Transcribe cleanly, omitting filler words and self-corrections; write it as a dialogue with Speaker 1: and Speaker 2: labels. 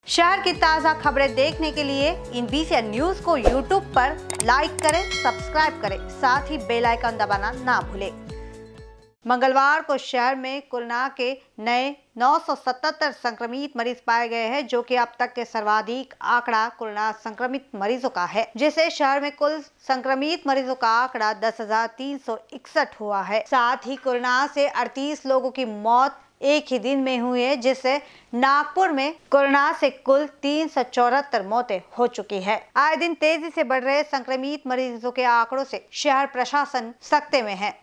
Speaker 1: शहर की ताज़ा खबरें देखने के लिए इन BCN न्यूज को YouTube पर लाइक करें, सब्सक्राइब करें, साथ ही बेल आइकन दबाना ना भूलें। मंगलवार को शहर में कोरोना के नए 977 संक्रमित मरीज पाए गए हैं, जो कि अब तक के सर्वाधिक आंकड़ा कोरोना संक्रमित मरीजों का है, जिससे शहर में कुल संक्रमित मरीजों का आंकड़ा 10,361 हुआ है। साथ ही कोरोना से 38 लोगों की मौत एक ही दिन में हुई है, जिससे नागपुर में कोरोना से कुल 374 मौतें हो चुकी है। आए दिन तेजी से बढ़ रहे संक्रमित मरीजों के आंकड़ों से शहर प्रशासन सख्ते में है।